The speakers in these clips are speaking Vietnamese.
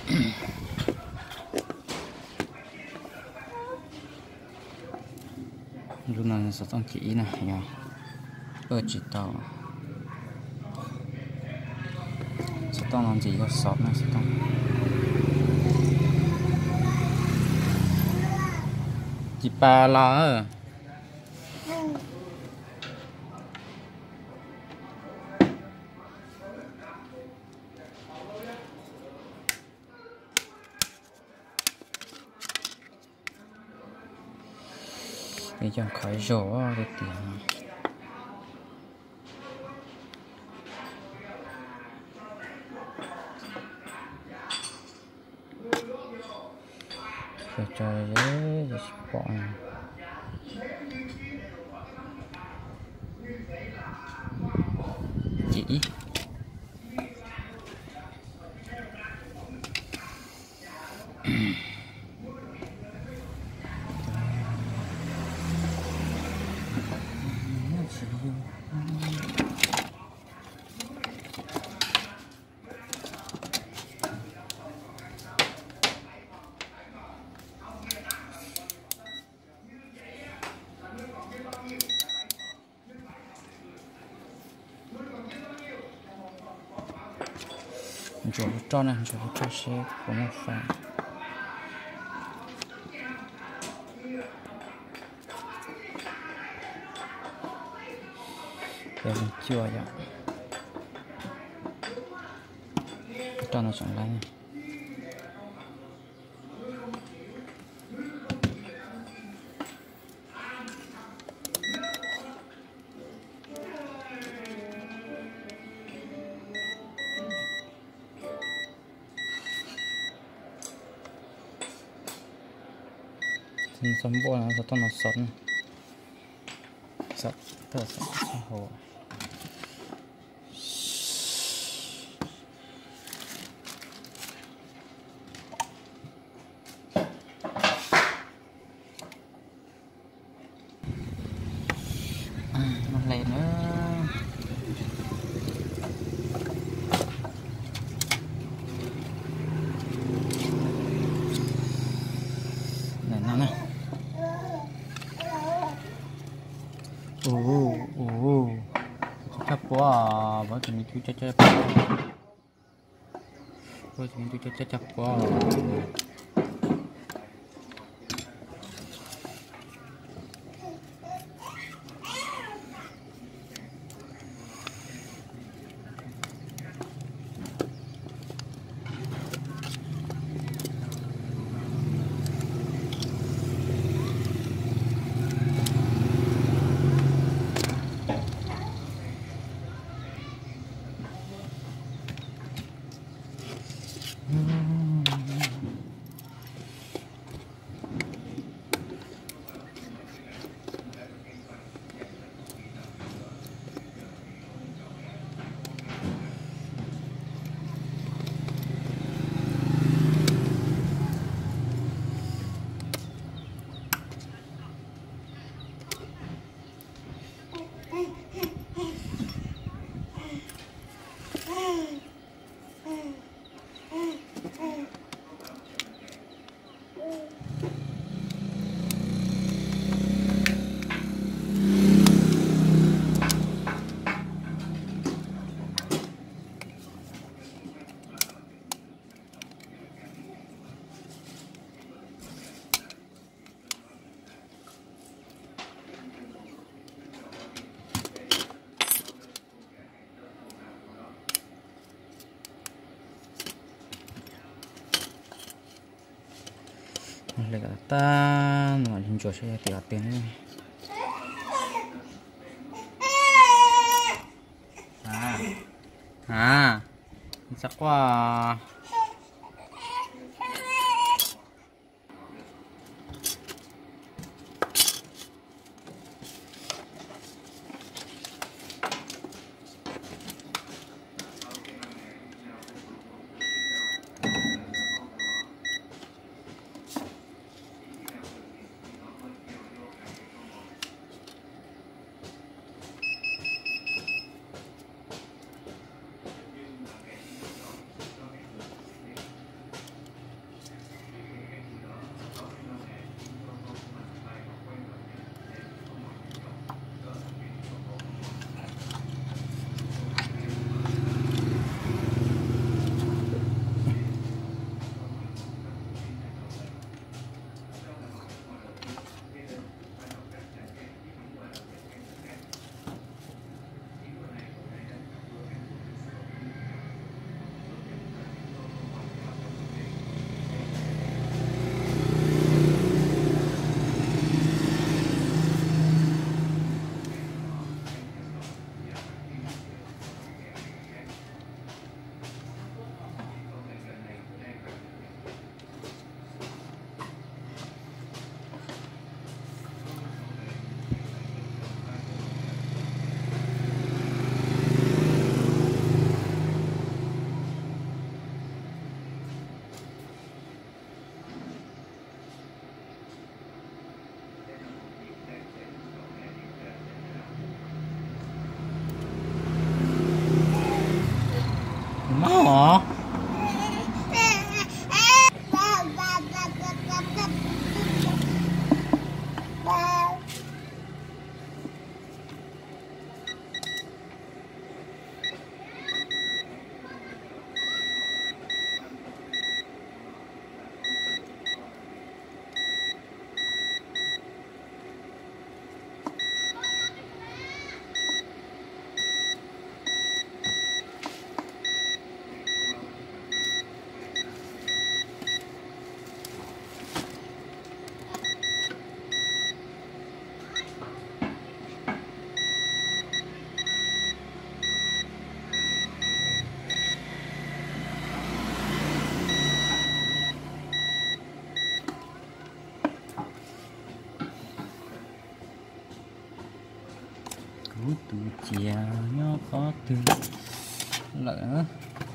lúc nào sẽ tăng kỹ này nhá, chỉ tao sẽ tăng làm gì cho shop này sẽ tăng chị ba lo để cho khỏi rổ được tiền rồi trời ơi bọn chỉ chỗ cho này chỗ cho xe của một phần để mình chưa vậy cho nó chẳng lắm sắm bộ nó cho nó sẵn sẵn thật sẵn hồ nó lên nữa này chắc quá bởi vì mình chú chắc bởi vì mình chú chắc quá lại cả ta mà chúng tôi sẽ tìm tiền chắc quá tu chia nhỏ có từ lỡ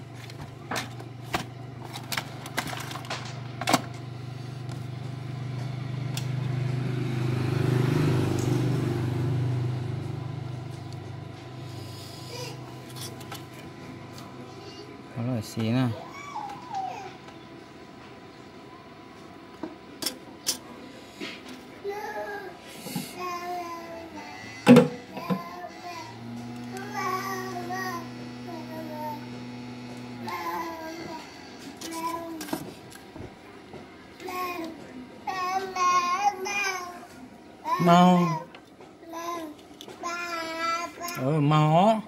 có loại xí nè mau mau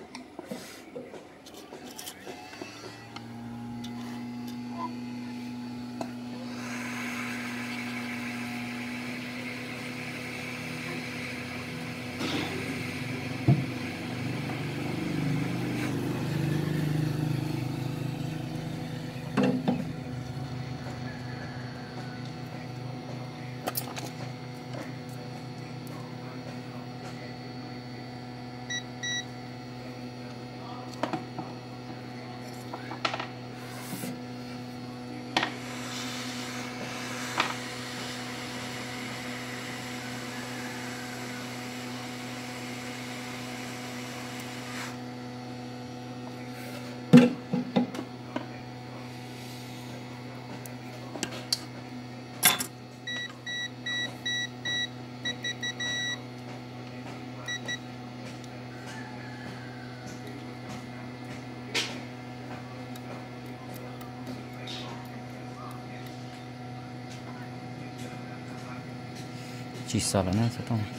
chỉ sợ là nó sẽ không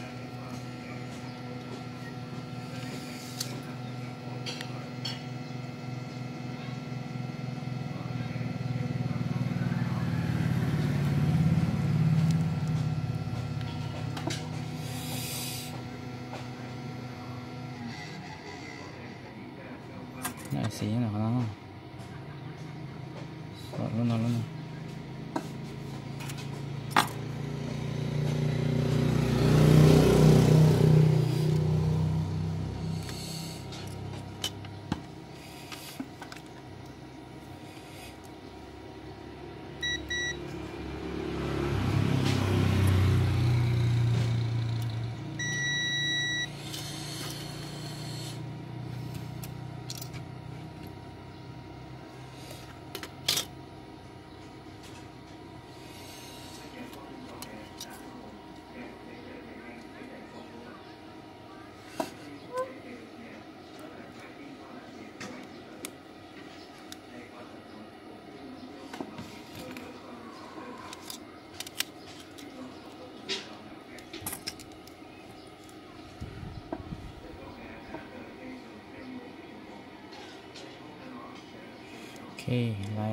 lại xí nào đó sợ luôn nào luôn nào ok lại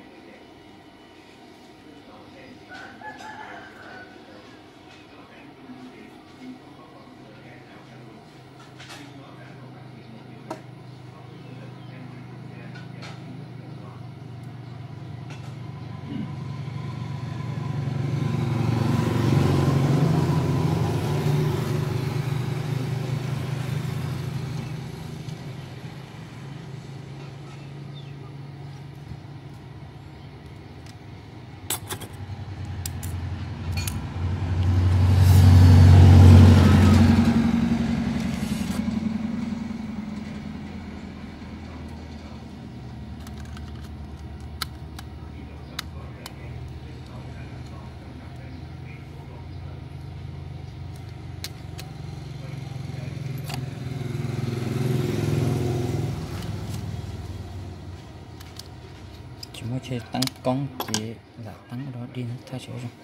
chỉ mới chơi tăng công chỉ là tăng đó đi thay chỗ rồi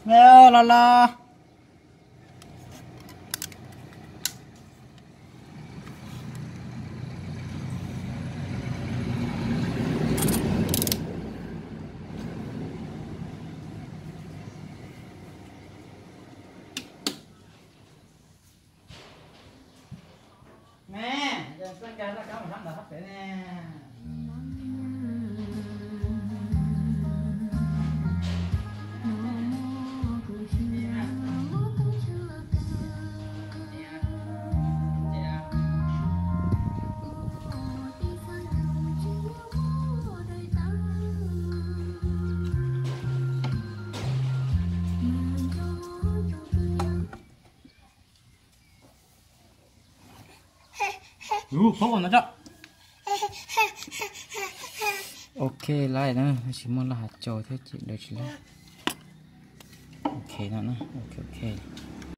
mẹ la mẹ giờ tất cả các cháu mình thắp là thắp để nè. Không còn nữa chứ. Ok lại nữa chỉ muốn là hạt trò thế chị được chứ. Ok nó ok ok.